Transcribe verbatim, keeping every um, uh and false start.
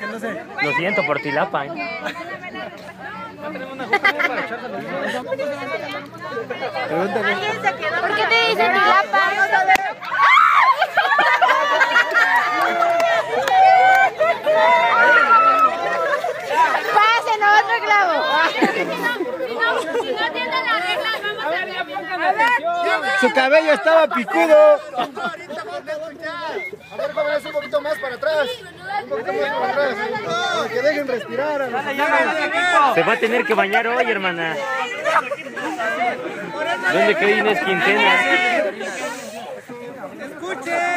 Lo siento por Tilapa. ¿eh? ¿Por qué te dicen Tilapa? Pasen a otro clavo. Si no entienden las reglas, vamos a ver. Su cabello estaba picudo. A ver, jóvenes, un poquito más para atrás. Un poquito más para atrás. Para que dejen respirar. Se va a tener que bañar hoy, hermana. ¿Dónde quedó Inés Quintena? ¡Escuchen!